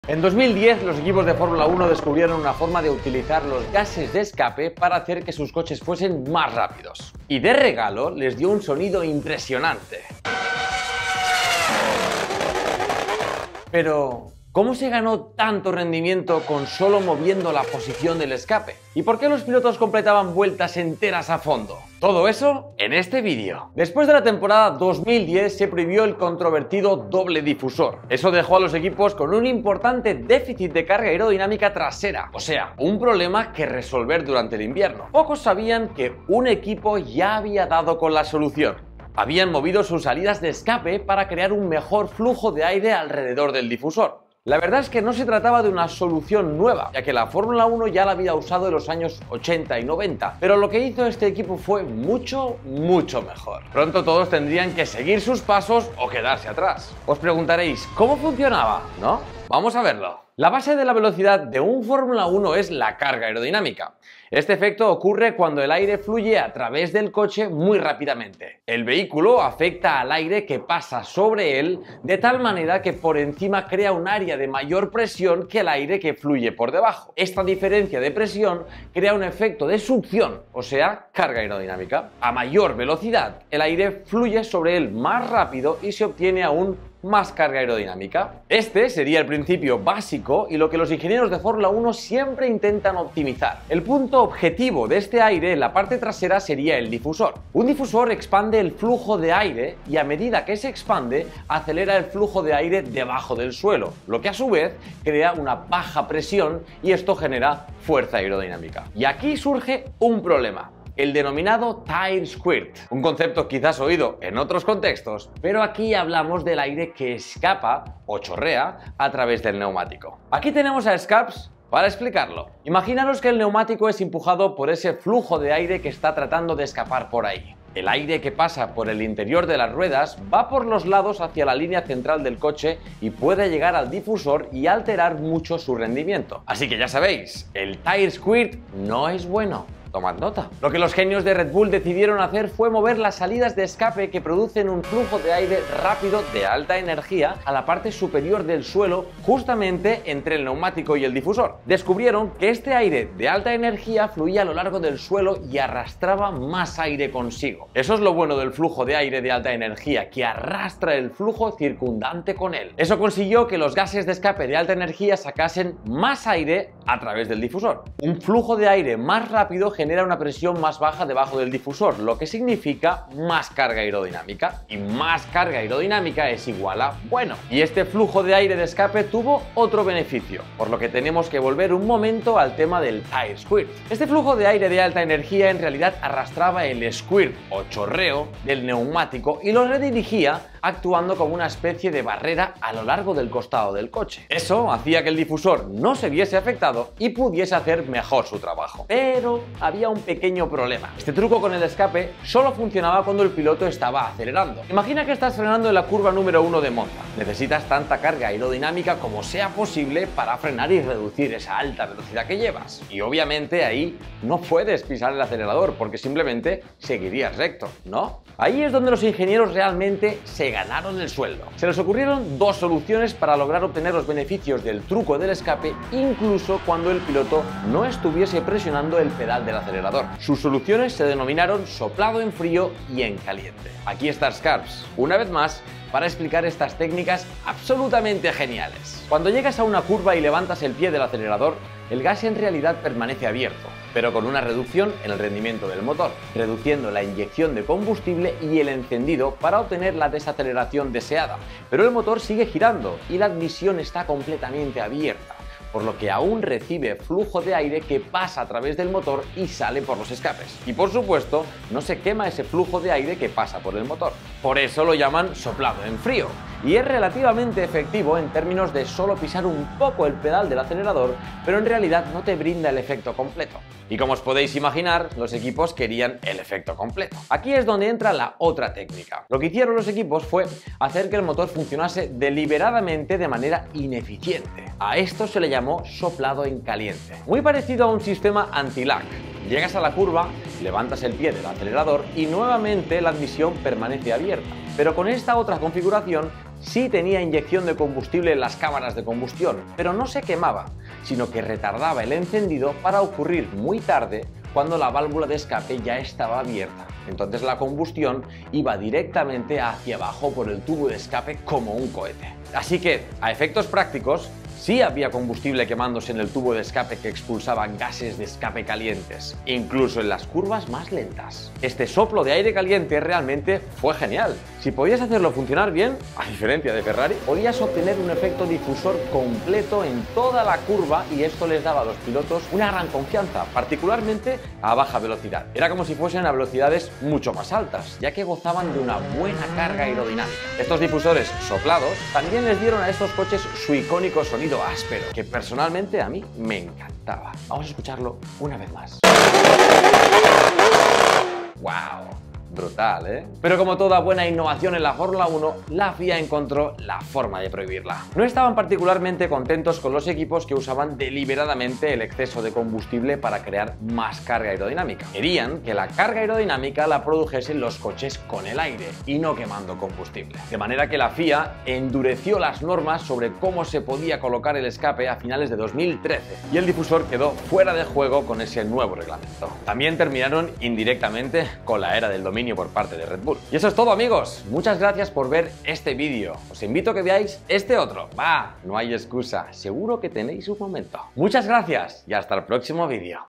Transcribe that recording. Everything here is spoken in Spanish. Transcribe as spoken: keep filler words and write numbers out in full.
En dos mil diez, los equipos de Fórmula uno descubrieron una forma de utilizar los gases de escape para hacer que sus coches fuesen más rápidos. Y de regalo les dio un sonido impresionante. Pero ¿cómo se ganó tanto rendimiento con solo moviendo la posición del escape? ¿Y por qué los pilotos completaban vueltas enteras a fondo? Todo eso en este vídeo. Después de la temporada dos mil diez se prohibió el controvertido doble difusor. Eso dejó a los equipos con un importante déficit de carga aerodinámica trasera, o sea, un problema que resolver durante el invierno. Pocos sabían que un equipo ya había dado con la solución. Habían movido sus salidas de escape para crear un mejor flujo de aire alrededor del difusor. La verdad es que no se trataba de una solución nueva, ya que la Fórmula uno ya la había usado en los años ochenta y noventa, pero lo que hizo este equipo fue mucho, mucho mejor. Pronto todos tendrían que seguir sus pasos o quedarse atrás. Os preguntaréis, ¿cómo funcionaba? ¿No? Vamos a verlo. La base de la velocidad de un Fórmula uno es la carga aerodinámica. Este efecto ocurre cuando el aire fluye a través del coche muy rápidamente. El vehículo afecta al aire que pasa sobre él de tal manera que por encima crea un área de mayor presión que el aire que fluye por debajo. Esta diferencia de presión crea un efecto de succión, o sea, carga aerodinámica. A mayor velocidad, el aire fluye sobre él más rápido y se obtiene aún más carga aerodinámica. Este sería el principio básico y lo que los ingenieros de Fórmula uno siempre intentan optimizar. El punto objetivo de este aire en la parte trasera sería el difusor. Un difusor expande el flujo de aire y a medida que se expande acelera el flujo de aire debajo del suelo, lo que a su vez crea una baja presión y esto genera fuerza aerodinámica. Y aquí surge un problema. El denominado tire squirt, un concepto quizás oído en otros contextos, pero aquí hablamos del aire que escapa o chorrea a través del neumático. Aquí tenemos a Scarps para explicarlo. Imaginaros que el neumático es empujado por ese flujo de aire que está tratando de escapar por ahí. El aire que pasa por el interior de las ruedas va por los lados hacia la línea central del coche y puede llegar al difusor y alterar mucho su rendimiento. Así que ya sabéis, el tire squirt no es bueno. Tomad nota. Lo que los genios de Red Bull decidieron hacer fue mover las salidas de escape que producen un flujo de aire rápido de alta energía a la parte superior del suelo, justamente entre el neumático y el difusor. Descubrieron que este aire de alta energía fluía a lo largo del suelo y arrastraba más aire consigo. Eso es lo bueno del flujo de aire de alta energía, que arrastra el flujo circundante con él. Eso consiguió que los gases de escape de alta energía sacasen más aire a través del difusor. Un flujo de aire más rápido genera una presión más baja debajo del difusor, lo que significa más carga aerodinámica. Y más carga aerodinámica es igual a bueno. Y este flujo de aire de escape tuvo otro beneficio, por lo que tenemos que volver un momento al tema del tire squirt. Este flujo de aire de alta energía en realidad arrastraba el squirt o chorreo del neumático y lo redirigía actuando como una especie de barrera a lo largo del costado del coche. Eso hacía que el difusor no se viese afectado y pudiese hacer mejor su trabajo. Pero había un pequeño problema. Este truco con el escape solo funcionaba cuando el piloto estaba acelerando. Imagina que estás frenando en la curva número uno de Monza. Necesitas tanta carga aerodinámica como sea posible para frenar y reducir esa alta velocidad que llevas. Y obviamente ahí no puedes pisar el acelerador porque simplemente seguirías recto, ¿no? Ahí es donde los ingenieros realmente se ganaron el sueldo. Se les ocurrieron dos soluciones para lograr obtener los beneficios del truco del escape incluso cuando el piloto no estuviese presionando el pedal del acelerador. Sus soluciones se denominaron soplado en frío y en caliente. Aquí está Scarps, una vez más, para explicar estas técnicas absolutamente geniales. Cuando llegas a una curva y levantas el pie del acelerador, el gas en realidad permanece abierto, pero con una reducción en el rendimiento del motor, reduciendo la inyección de combustible y el encendido para obtener la desaceleración deseada. Pero el motor sigue girando y la admisión está completamente abierta, por lo que aún recibe flujo de aire que pasa a través del motor y sale por los escapes. Y por supuesto, no se quema ese flujo de aire que pasa por el motor. Por eso lo llaman soplado en frío. Y es relativamente efectivo en términos de solo pisar un poco el pedal del acelerador, pero en realidad no te brinda el efecto completo. Y como os podéis imaginar, los equipos querían el efecto completo. Aquí es donde entra la otra técnica. Lo que hicieron los equipos fue hacer que el motor funcionase deliberadamente de manera ineficiente. A esto se le llamó soplado en caliente. Muy parecido a un sistema anti-lag. Llegas a la curva, levantas el pie del acelerador y nuevamente la admisión permanece abierta. Pero con esta otra configuración sí tenía inyección de combustible en las cámaras de combustión, pero no se quemaba, sino que retardaba el encendido para ocurrir muy tarde cuando la válvula de escape ya estaba abierta. Entonces la combustión iba directamente hacia abajo por el tubo de escape como un cohete. Así que, a efectos prácticos, sí había combustible quemándose en el tubo de escape que expulsaba gases de escape calientes, incluso en las curvas más lentas. Este soplo de aire caliente realmente fue genial. Si podías hacerlo funcionar bien, a diferencia de Ferrari, podías obtener un efecto difusor completo en toda la curva y esto les daba a los pilotos una gran confianza, particularmente a baja velocidad. Era como si fuesen a velocidades mucho más altas, ya que gozaban de una buena carga aerodinámica. Estos difusores soplados también les dieron a estos coches su icónico sonido áspero, que personalmente a mí me encantaba. Vamos a escucharlo una vez más. ¡Wow! Brutal, ¿eh? Pero como toda buena innovación en la Fórmula uno, la F I A encontró la forma de prohibirla. No estaban particularmente contentos con los equipos que usaban deliberadamente el exceso de combustible para crear más carga aerodinámica. Querían que la carga aerodinámica la produjesen los coches con el aire y no quemando combustible. De manera que la F I A endureció las normas sobre cómo se podía colocar el escape a finales de dos mil trece y el difusor quedó fuera de juego con ese nuevo reglamento. También terminaron indirectamente con la era del dominio por parte de Red Bull. Y eso es todo, amigos. Muchas gracias por ver este vídeo. Os invito a que veáis este otro. Va, no hay excusa. Seguro que tenéis un momento. Muchas gracias y hasta el próximo vídeo.